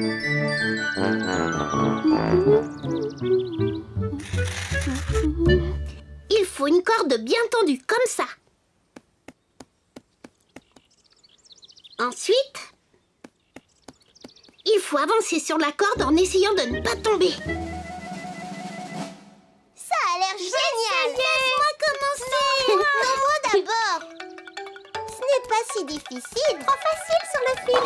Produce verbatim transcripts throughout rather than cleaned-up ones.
Il faut une corde bien tendue, comme ça. Ensuite, il faut avancer sur la corde en essayant de ne pas tomber. Ça a l'air génial. Laisse-moi commencer. Non, moi d'abord. Ce n'est pas si difficile. Trop facile sur le fil.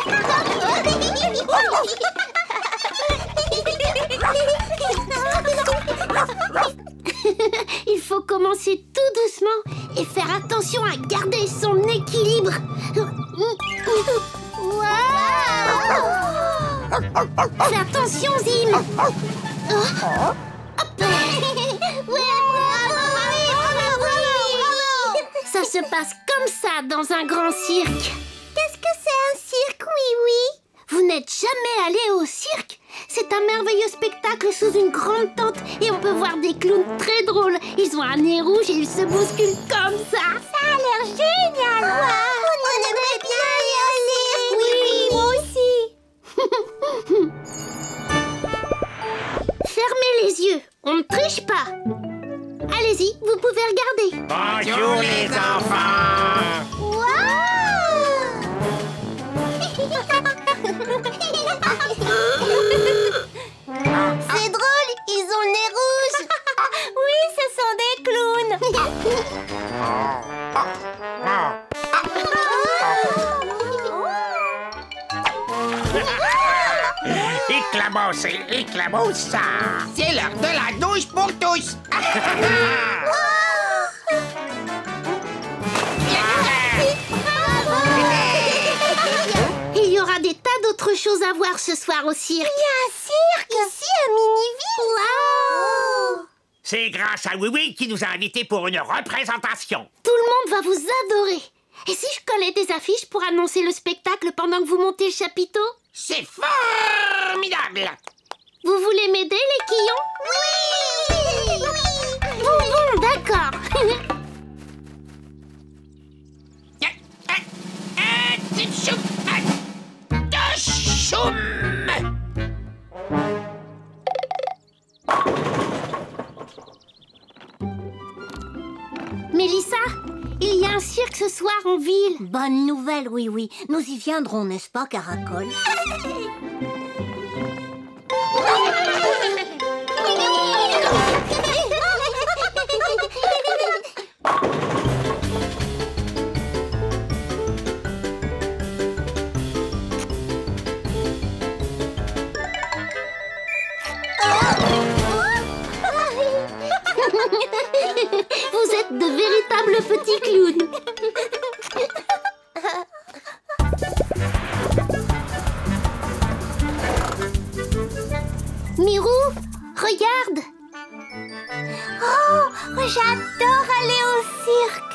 Il faut commencer tout doucement et faire attention à garder son équilibre. Wow. Fais attention, Zim. Oh. Hop. Ça se passe comme ça dans un grand cirque. Qu'est-ce que c'est un cirque, oui, oui? Vous n'êtes jamais allé au cirque? C'est un merveilleux spectacle sous une grande tente et on peut voir des clowns très drôles. Ils ont un nez rouge et ils se bousculent comme ça. Ça a l'air génial. Wow. On, on aimerait bien aller au cirque. Oui, oui, moi aussi. Fermez les yeux, on ne triche pas. Allez-y, vous pouvez regarder. Bonjour les enfants. C'est drôle, ils ont le nez rouge. Oui, ce sont des clowns. Éclaboussez, éclaboussa. C'est l'heure de la douche pour tous. Il y aura des tas d'autres choses à voir ce soir au cirque. Il y a un cirque. Ici, à Miniville. Wow. C'est grâce à Oui-Oui qui nous a invités pour une représentation. Tout le monde va vous adorer. Et si je collais des affiches pour annoncer le spectacle pendant que vous montez le chapiteau? C'est formidable. Vous voulez m'aider, les quillons? Oui. Bon, bon, d'accord. Mélissa, il y a un cirque ce soir en ville. Bonne nouvelle, oui, oui. Nous y viendrons, n'est-ce pas, Caracol? Vous êtes de véritables petits clowns. Mirou, regarde. Oh, j'adore aller au cirque.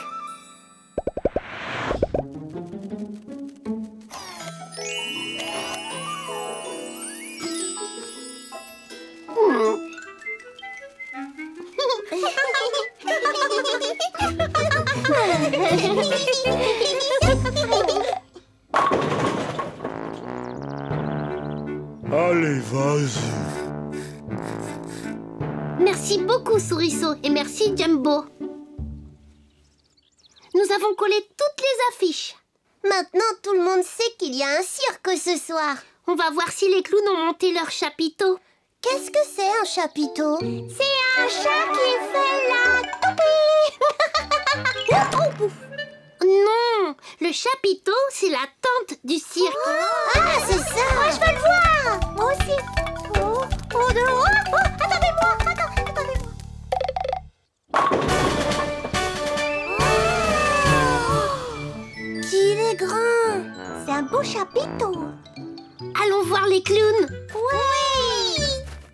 Allez, vas-y. Merci beaucoup, Souriceau, et merci, Jumbo. Nous avons collé toutes les affiches. Maintenant, tout le monde sait qu'il y a un cirque ce soir. On va voir si les clowns ont monté leur chapiteau. Qu'est-ce que c'est un chapiteau? C'est un chat qui fait la toupie. Non, le chapiteau, c'est la tente du cirque. Oh, ah, c'est ça. Moi, je veux le voir. Moi aussi. Oh, oh, de... oh, oh, attendez-moi. Attends, attendez-moi. Oh, qu'il est grand. C'est un beau chapiteau. Allons voir les clowns. Oui.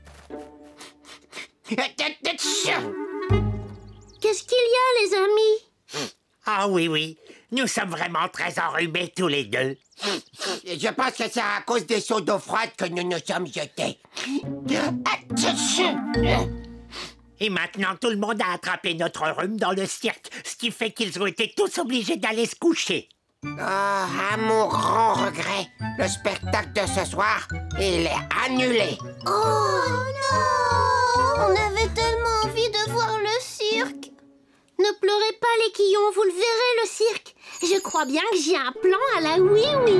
Qu'est-ce qu'il y a, les amis? Ah oui, oui. Nous sommes vraiment très enrhumés tous les deux. Je pense que c'est à cause des seaux d'eau froide que nous nous sommes jetés. Et maintenant, tout le monde a attrapé notre rhume dans le cirque, ce qui fait qu'ils ont été tous obligés d'aller se coucher. Ah, à mon grand regret, le spectacle de ce soir, il est annulé. Oh non! On avait tellement envie de voir le cirque. Ne pleurez pas, les Quillons, vous le verrez, le cirque. Je crois bien que j'ai un plan à la oui-oui.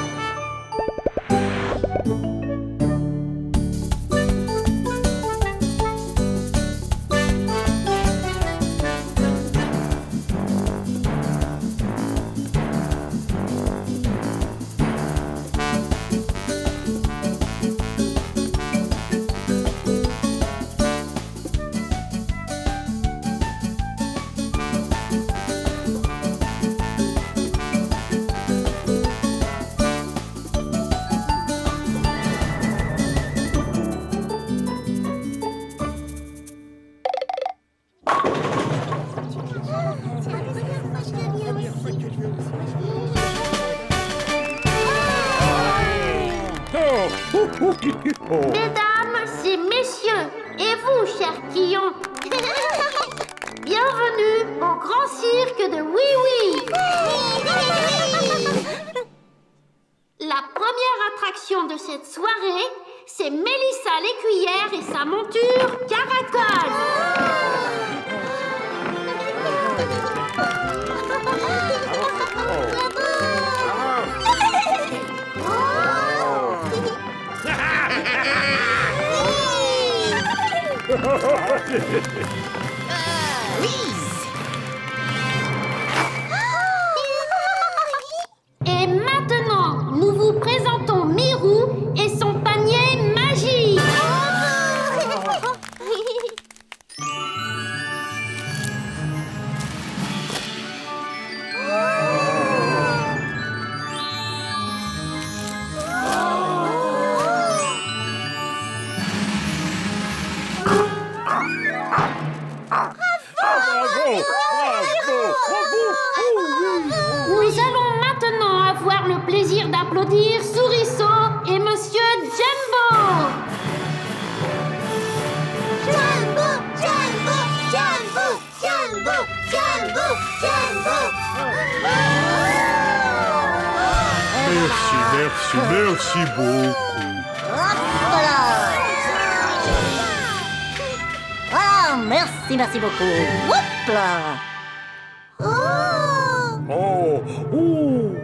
Mesdames et messieurs, et vous, chers Quillons, bienvenue au grand cirque de Oui-Oui. La première attraction de cette soirée, c'est Mélissa l'écuyère et sa monture Caracole. Et maintenant, nous vous présentons Mirou et son panier magique. Nous allons maintenant avoir le plaisir d'applaudir Souriceau et Monsieur Jumbo. Jumbo, Jumbo, Jumbo, Jumbo, Jumbo, Jumbo. Merci, merci, merci beaucoup. Hop là. Ah, merci, merci beaucoup. Hop là. Oh! Oh, ouh.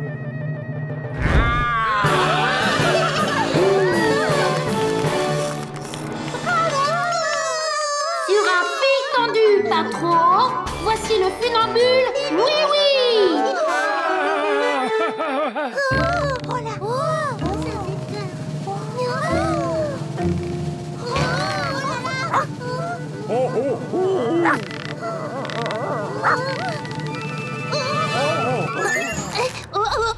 Sur un fil tendu pas trop haut, voici le funambule Oui-Oui. Oh là! Oh! Oh, oh, oh. Oh, oh.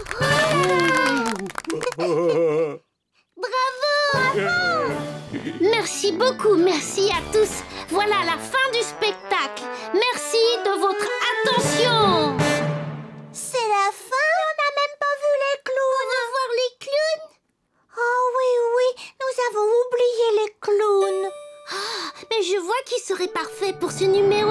Bravo! Merci beaucoup, merci à tous. Voilà la fin du spectacle. Merci de votre attention. C'est la fin? On n'a même pas vu les clowns. On va voir les clowns? Oh oui, oui, nous avons oublié les clowns. Ah, mais je vois qui serait parfait pour ce numéro.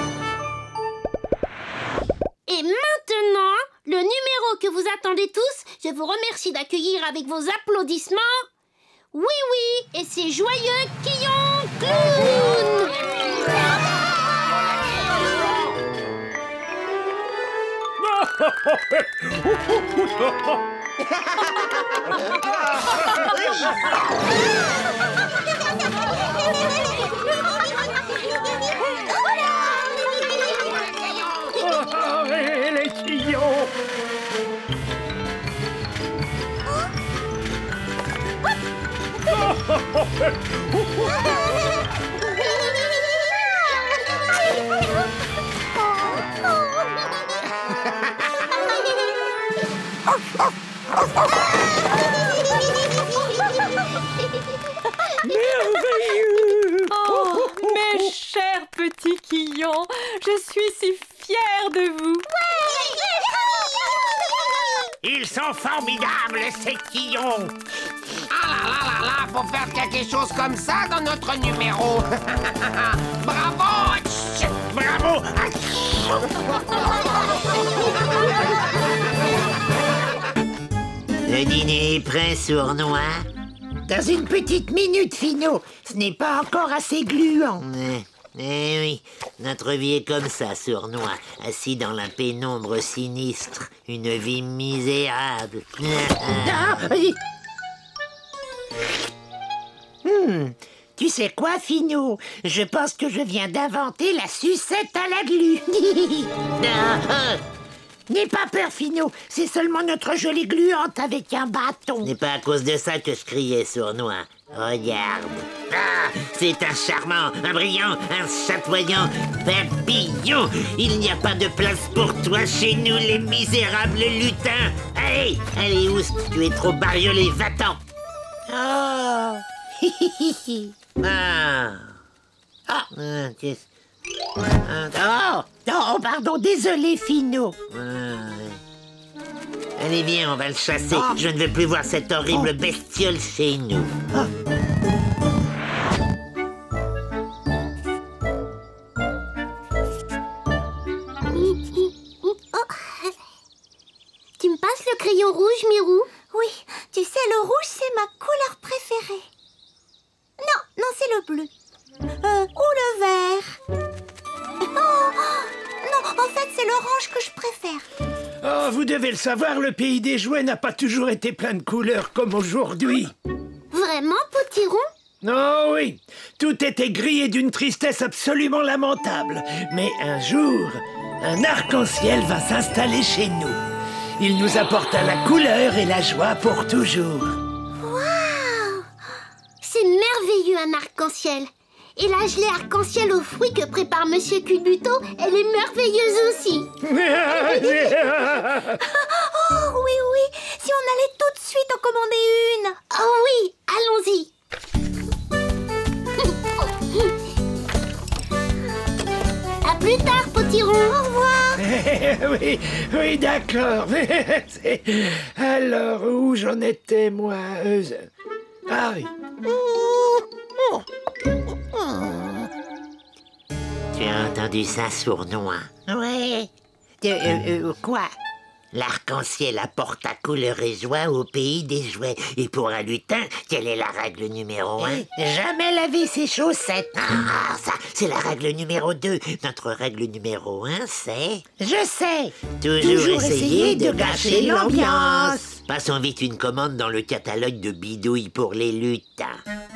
Et maintenant, le numéro que vous attendez tous, je vous remercie d'accueillir avec vos applaudissements. Oui, oui, et ces joyeux Quillons Clowns. Et les Quillons. Merveilleux! Oh, mes chers petits Quillons, je suis si fière de vous. Ils sont formidables, ces Quillons. Ah là là là là, faut faire quelque chose comme ça dans notre numéro. Bravo! Bravo! Le dîner est prêt, sournois? Dans une petite minute, Finot. Ce n'est pas encore assez gluant. Eh, eh oui, notre vie est comme ça, sournois. Assis dans la pénombre sinistre. Une vie misérable. Ah, oui. Hmm, tu sais quoi, Finot? Je pense que je viens d'inventer la sucette à la glu. Ah, ah. N'aie pas peur, Finot. C'est seulement notre jolie gluante avec un bâton. Ce n'est pas à cause de ça que je criais, sournois. Regarde. Ah, c'est un charmant, un brillant, un chatoyant papillon. Il n'y a pas de place pour toi chez nous, les misérables lutins. Allez, allez, Ous, tu es trop bariolé, va-t'en. Oh. Ah. Ah. Ah, qu'est-ce- Oh. Oh, pardon, désolé, Finot. Ah, ouais. Allez, viens, on va le chasser. Ah. Je ne veux plus voir cette horrible bestiole chez nous. Ah. Tu me passes le crayon rouge, Mirou? Oui, tu sais, le rouge, c'est ma couleur préférée. Non, non, c'est le bleu. Euh, ou le vert. Oh, non, en fait, c'est l'orange que je préfère. Oh, vous devez le savoir, le pays des jouets n'a pas toujours été plein de couleurs comme aujourd'hui. Vraiment, Potiron? Oh oui, tout était gris et d'une tristesse absolument lamentable. Mais un jour, un arc-en-ciel va s'installer chez nous. Il nous apporta la couleur et la joie pour toujours. Waouh! C'est merveilleux, un arc-en-ciel. Et la gelée arc-en-ciel aux fruits que prépare Monsieur Culbuto, elle est merveilleuse aussi. Oh, oui, oui, si on allait tout de suite en commander une. Oh oui, allons-y. À plus tard, Potiron. Au revoir. oui, oui, d'accord. Alors, où j'en étais, moi euh, Ah oui. Tu as entendu ça, sournois? Ouais. Euh, euh, euh, quoi? L'arc-en-ciel apporte à couleur et joie au pays des jouets. Et pour un lutin, quelle est la règle numéro un? Jamais laver ses chaussettes. Ah, ça, c'est la règle numéro deux. Notre règle numéro un, c'est... Je sais. Toujours, Toujours essayer de gâcher l'ambiance. l'ambiance. Passons vite une commande dans le catalogue de bidouilles pour les lutins.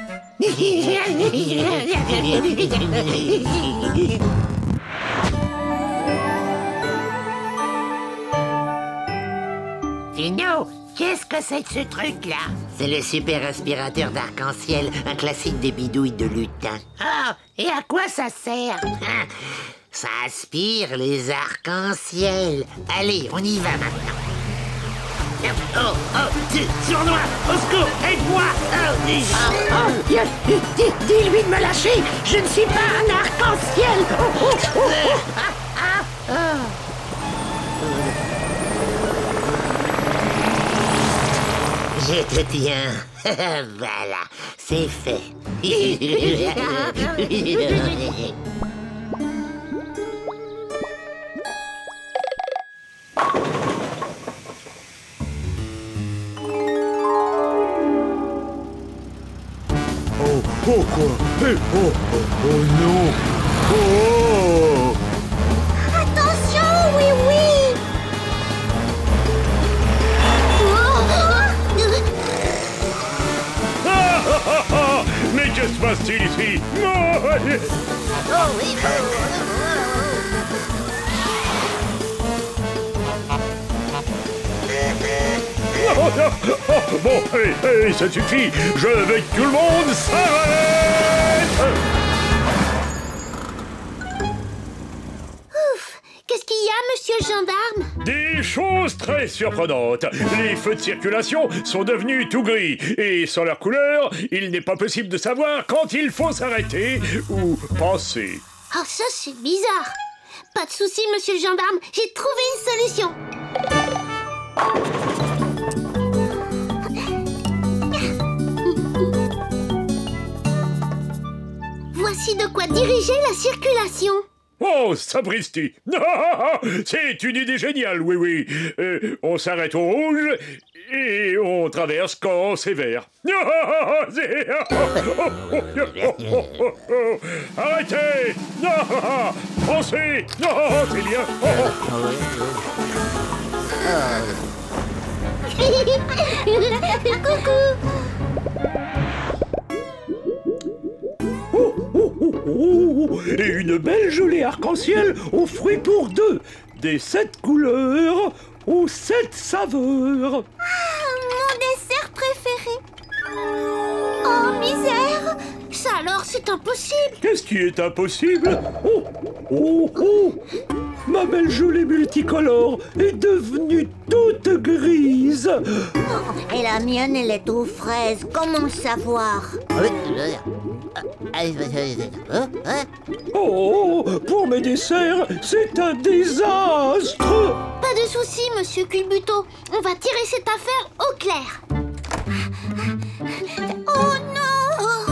Finot, qu'est-ce que c'est que ce truc-là? C'est le super aspirateur d'arc-en-ciel, un classique des bidouilles de lutin. Ah, et à quoi ça sert? Ah, ça aspire les arcs-en-ciel. Allez, on y va maintenant. Oh, oh, sournois, au secours, aide-moi. Oh, Oh, oh, dis- dis-lui de me lâcher. Je ne suis pas un arc-en-ciel. Oh, oh, oh, oh. Ah, ah, ah. je te tiens. Voilà, c'est fait. Oh, oh, quoi? Eh, oh, oh, oh, non! Oh! Attention, oui, oui. Ah, ah, ah, ah. Mais que se passe-t-il ici? Oh, oh, oh, oh, bon, hey, hey, ça suffit. Je veux que tout le monde s'arrête. Qu'est-ce qu'il y a, monsieur le gendarme? Des choses très surprenantes. Les feux de circulation sont devenus tout gris. Et sans leur couleur, il n'est pas possible de savoir quand il faut s'arrêter ou passer. Ah, ça, c'est bizarre. Pas de souci, monsieur le gendarme. J'ai trouvé une solution. Voici de quoi diriger la circulation. Oh, Oh, sapristi! C'est une idée géniale, oui, oui. Euh, on s'arrête au rouge et on traverse quand c'est vert. Arrêtez! Pensez! Non, c'est bien! Coucou. Oh, oh, oh, oh. Et une belle gelée arc-en-ciel aux fruits pour deux. Des sept couleurs aux sept saveurs. Ah, mon dessert préféré. Oh, misère! Ça alors, c'est impossible. Qu'est-ce qui est impossible? Oh, oh, oh. Ma belle gelée multicolore est devenue toute grise. Et la mienne, elle est aux fraises. Comment le savoir? Oh, pour mes desserts, c'est un désastre. Pas de souci, monsieur Culbuto. On va tirer cette affaire au clair. Oh non!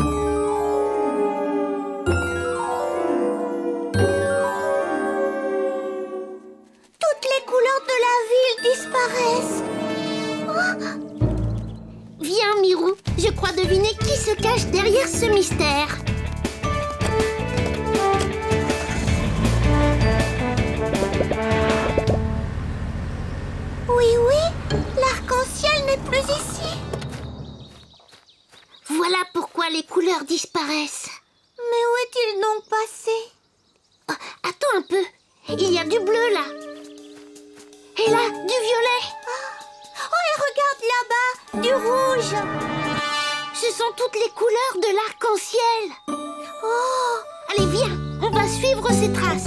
Toutes les couleurs de la ville disparaissent. Oh. Viens, Mirou. Je crois deviner qui se cache derrière ce mystère. Oui, oui, l'arc-en-ciel n'est plus ici. Voilà pourquoi les couleurs disparaissent. Mais où est-il donc passé? Oh, attends un peu. Il y a du bleu là. Et là, du violet. Oh, et regarde là-bas, du rouge. Ce sont toutes les couleurs de l'arc-en-ciel. Oh, Allez, viens, on va suivre ces traces.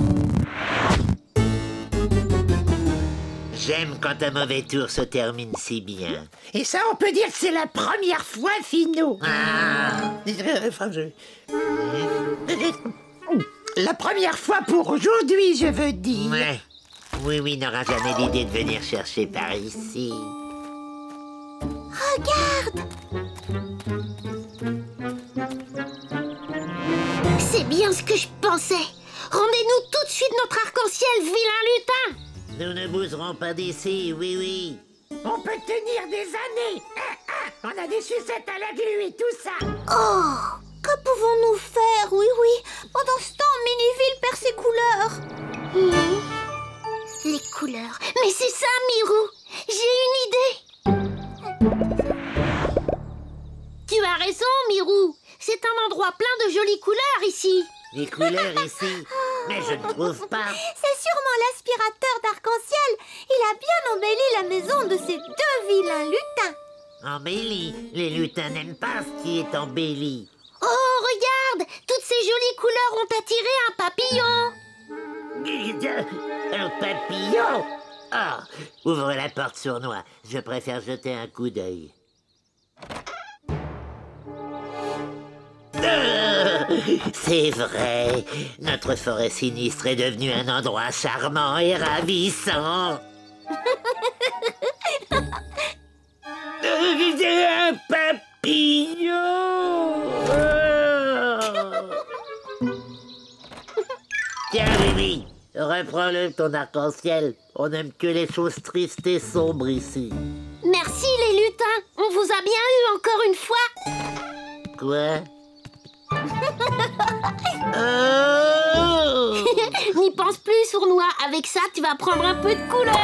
J'aime quand un mauvais tour se termine si bien. Et ça, on peut dire que c'est la première fois, Finot. Ah. Enfin, je... La première fois pour aujourd'hui, je veux dire. Ouais. Oui, oui, n'aura jamais l'idée de venir chercher par ici. regarde. C'est bien ce que je pensais. Rendez-nous tout de suite notre arc-en-ciel, vilain lutin. Nous ne bougerons pas d'ici, oui, oui. On peut tenir des années. On a des sucettes à la glu et tout ça. Oh, que pouvons-nous faire? Oui, oui. Pendant ce temps, Miniville perd ses couleurs. Mmh. Les couleurs. Mais c'est ça, Mirou. J'ai une idée. Tu as raison, Mirou. C'est un endroit plein de jolies couleurs ici. Les couleurs ici? Mais je ne trouve pas. C'est sûrement l'aspirateur d'arc-en-ciel. Il a bien embelli la maison de ces deux vilains lutins. Embelli? Les lutins n'aiment pas ce qui est embelli. Oh, regarde! Toutes ces jolies couleurs ont attiré un papillon. Un papillon? Ah, ouvre la porte sournois. Je préfère jeter un coup d'œil. C'est vrai, notre forêt sinistre est devenue un endroit charmant et ravissant. Un papillon. Tiens, oui, oui, reprends-le ton arc-en-ciel. On n'aime que les choses tristes et sombres ici. Merci les lutins, on vous a bien eu encore une fois. Quoi? Oh! N'y pense plus, sournois. Avec ça, tu vas prendre un peu de couleur.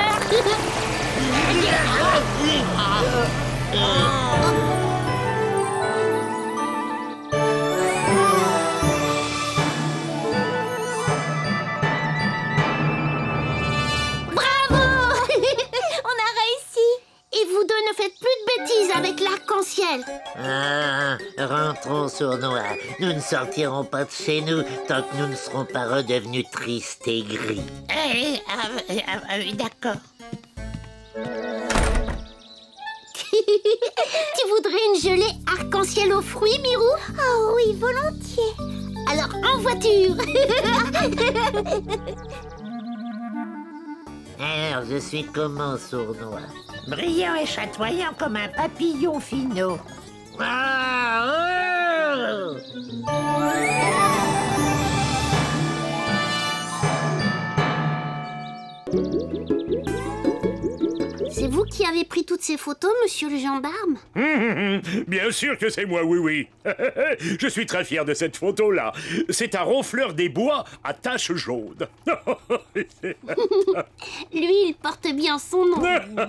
Bravo! On a réussi. Et vous deux ne faites plus de bêtises avec l'arc-en-ciel. Ah, rentrons sournois. Nous ne sortirons pas de chez nous tant que nous ne serons pas redevenus tristes et gris. Eh, ah, ah, ah, d'accord. Tu voudrais une gelée arc-en-ciel aux fruits, Mirou? Oh oui, volontiers. Alors, en voiture. Alors, je suis comment, sournois? Brillant et chatoyant comme un papillon, Finot. Ah, oh! avez pris toutes ces photos, monsieur le gendarme? Hum, hum, bien sûr que c'est moi, oui, oui. Je suis très fier de cette photo-là. C'est un ronfleur des bois à taches jaunes. Lui, il porte bien son nom.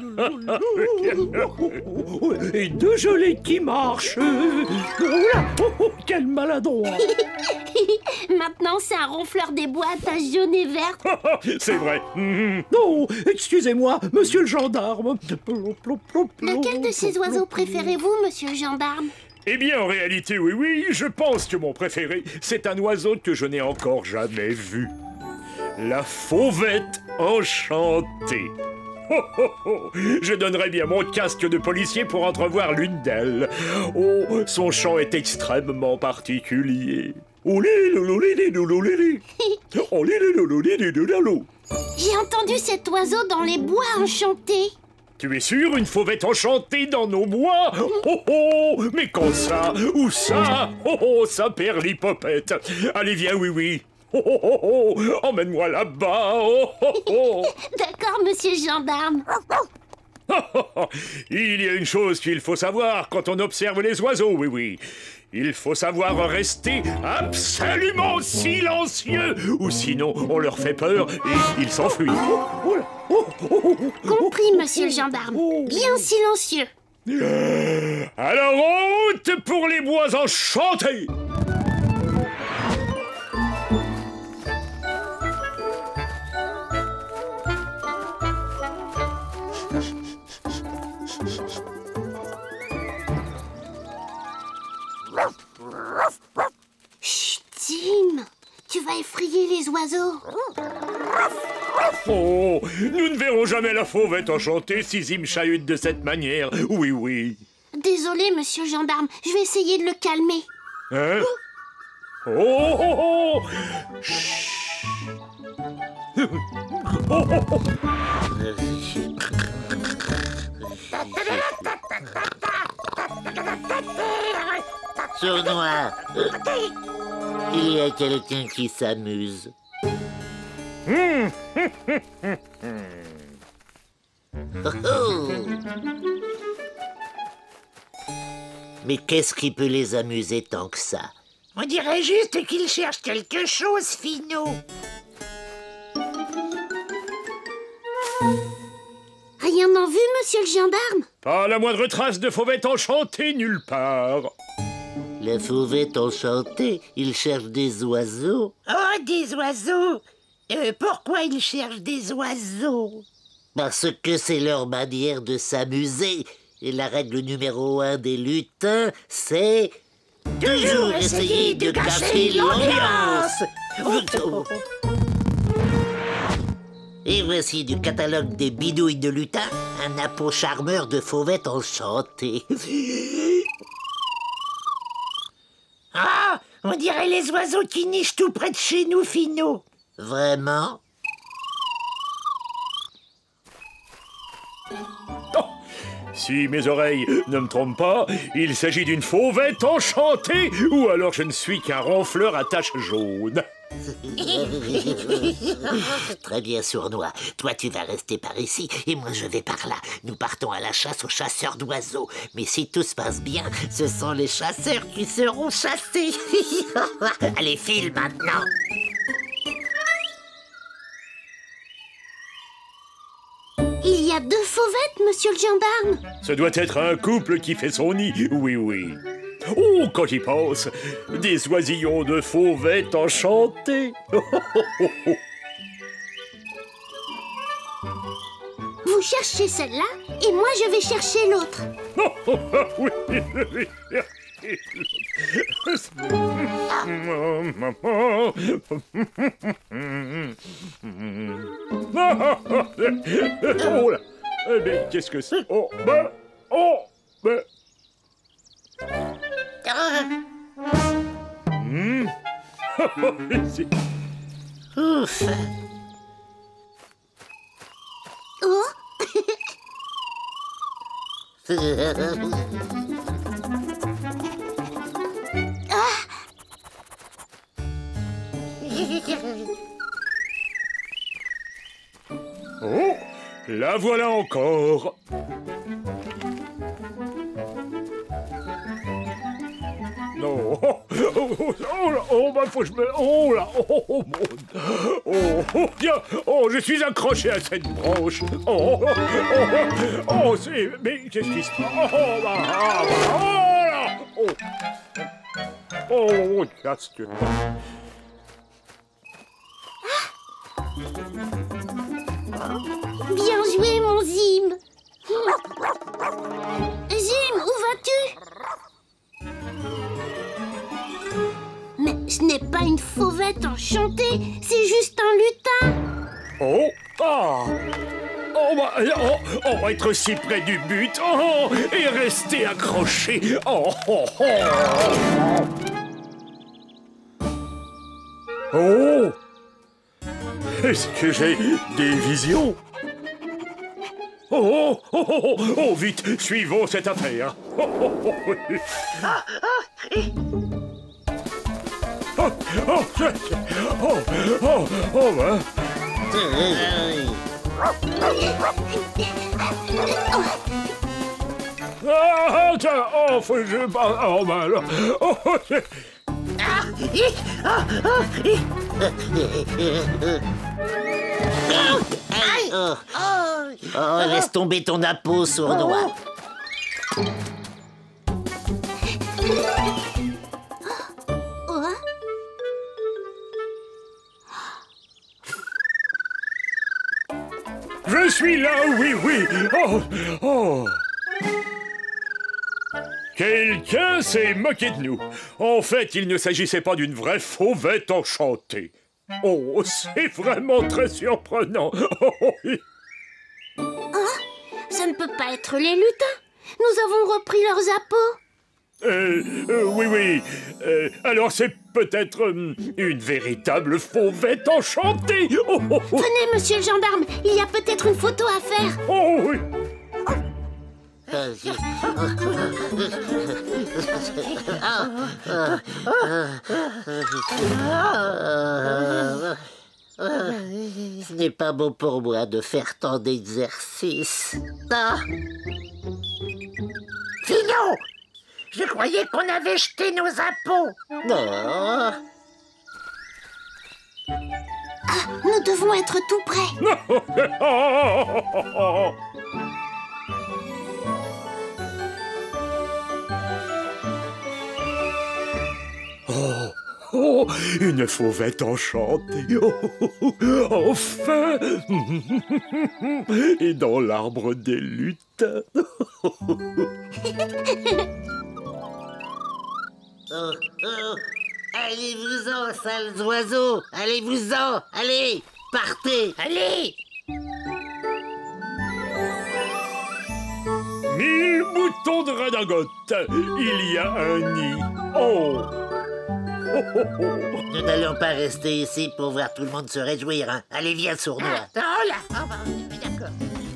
Et deux gelées qui marchent. Oula, oh, oh, quel maladroit. Maintenant, c'est un ronfleur des bois à taches jaunes et vertes. C'est vrai. Non, excusez-moi, monsieur le gendarme. Lequel de ces oiseaux préférez-vous, monsieur le gendarme? Eh bien, en réalité, oui, oui, je pense que mon préféré, c'est un oiseau que je n'ai encore jamais vu. La fauvette enchantée. Oh, oh, oh. Je donnerais bien mon casque de policier pour entrevoir l'une d'elles. Oh, son chant est extrêmement particulier. Oh, J'ai entendu cet oiseau dans les bois enchantés. Tu es sûr, une fauvette enchantée dans nos bois? Oh oh, mais quand ça? Où ça? Oh oh, ça perd l'hypopète. Allez, viens, oui, oui. Oh oh oh, oh. Emmène-moi là-bas. Oh oh oh. D'accord, monsieur le gendarme. Il y a une chose qu'il faut savoir quand on observe les oiseaux, oui, oui. Il faut savoir rester absolument silencieux, ou sinon on leur fait peur et ils s'enfuient. Compris, monsieur le gendarme. Bien silencieux. Alors, route pour les bois enchantés! Chut, Tim, tu vas effrayer les oiseaux. Oh, nous ne verrons jamais la fauvette enchantée si Zim chahute de cette manière. Oui, oui. Désolé, monsieur le gendarme, je vais essayer de le calmer. Hein? Oh, oh, oh. Chut. Oh, oh, oh. Sournois, il y a quelqu'un qui s'amuse. Oh, oh. Mais qu'est-ce qui peut les amuser tant que ça? On dirait juste qu'il cherche quelque chose, Finot. Rien en vue, monsieur le gendarme? Pas la moindre trace de fauvette enchantée nulle part. La fauvette enchantée, il cherche des oiseaux. Oh, des oiseaux. Euh, pourquoi ils cherchent des oiseaux? Parce que c'est leur manière de s'amuser. Et la règle numéro un des lutins, c'est... toujours essayer de gâcher l'ambiance. Et voici du catalogue des bidouilles de lutin, un appôt charmeur de fauvette enchantée. Ah, on dirait les oiseaux qui nichent tout près de chez nous, Finot. Vraiment? Oh, si mes oreilles ne me trompent pas, il s'agit d'une fauvette enchantée, ou alors je ne suis qu'un ronfleur à taches jaunes. Très bien, Sournois. Toi, tu vas rester par ici et moi, je vais par là. Nous partons à la chasse aux chasseurs d'oiseaux. Mais si tout se passe bien, ce sont les chasseurs qui seront chassés. Allez, file maintenant. Il y a deux fauvettes, monsieur le gendarme. Ce doit être un couple qui fait son nid, oui, oui. Oh, quand j'y pense, des oisillons de fauvettes enchantées. Vous cherchez celle-là et moi je vais chercher l'autre. Oui, oui. Oh là, eh bien, qu'est-ce que c'est? Oh, ben, oh, ben. Mmh. Ouf. Oh. Ah. Oh, la voilà encore. non. Oh, oh, oh, oh, là, oh, bah, faut que je me... Oh, là, oh, oh, mon... Oh, oh, tiens, oh, je suis accroché à cette branche. Oh, oh, oh, oh, c'est... Mais qu'est-ce qui se passe? Oh, bah, ah, bah, oh, là, oh. Oh, mon casque. Bien joué, mon Zim. Zim, où vas-tu? Mais ce n'est pas une fauvette enchantée, c'est juste un lutin. Oh, ah. Oh, bah, oh, oh, être si près du but. Oh, et rester accroché. Oh, oh, oh. Oh. Est-ce que j'ai des visions? Oh, oh, oh, oh, oh, oh, vite, suivons cette affaire. Oh, oh, oh, oui. Ah, ah, et... Oh, oh, oh, oh, oh, ben. Ah, tiens, oh, faut que je... Oh, ben alors... Oh, c'est... Ah, hi, ah, ah, hi. Aïe. Oh. Oh, laisse tomber ton appôt, sournois. Je suis là, oui, oui. Oh, oh. Quelqu'un s'est moqué de nous. En fait, il ne s'agissait pas d'une vraie fauvette enchantée. Oh, c'est vraiment très surprenant. Oh, oui. Ah, ça ne peut pas être les lutins. Nous avons repris leurs appâts. Euh, euh, oui, oui. Euh, alors c'est peut-être euh, une véritable fauvette enchantée. Oh, oh, oh. Venez, monsieur le gendarme, il y a peut-être une photo à faire. Oh, oui. Ce n'est pas bon pour moi de faire tant d'exercices. Ah. Finot, je croyais qu'on avait jeté nos appôts. Non. Ah, nous devons être tout près. Oh, oh, une fauvette enchantée. Oh, oh, oh, enfin. Et dans l'arbre des lutins. Oh, oh. Allez-vous-en, sales oiseaux. Allez-vous-en. Allez, partez. Allez. Mille moutons de redingote. Il y a un nid. Oh. Oh, oh, oh. Nous n'allons pas rester ici pour voir tout le monde se réjouir, hein. Allez, viens, sournois. Ah, oh là, oh, bah, d'accord.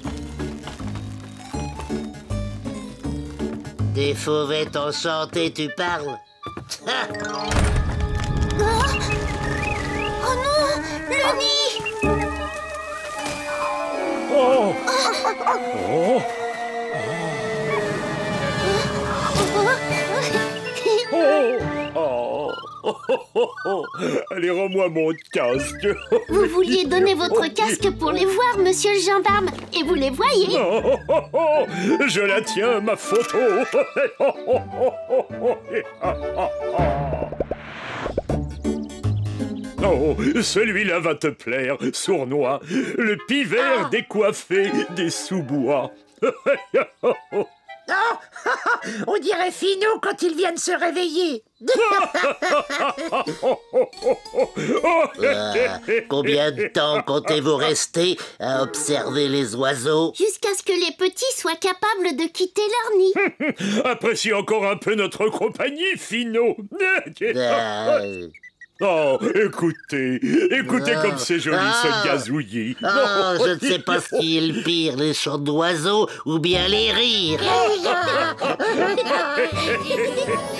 Des fauvettes enchantées, tu parles? Oh, oh non, le nid. Oh. Oh. Oh. Oh, oh, oh, oh. Allez, rends-moi mon casque. Vous vouliez donner votre casque pour les voir, monsieur le gendarme, et vous les voyez. Oh, oh, oh. Je la tiens, ma photo. Oh, oh, oh, oh. Oh, celui-là va te plaire, sournois. Le pivert Ah. décoiffé des sous-bois. Oh, on dirait Finot quand il vient de se réveiller. Ah, combien de temps comptez-vous rester à observer les oiseaux? Jusqu'à ce que les petits soient capables de quitter leur nid. Apprécie encore un peu notre compagnie, Finot. Ah, Oh, écoutez, écoutez Ah. comme c'est joli Ah. ce gazouillis. oh, je ne sais pas ce qui est le pire, les chants d'oiseaux ou bien les rires.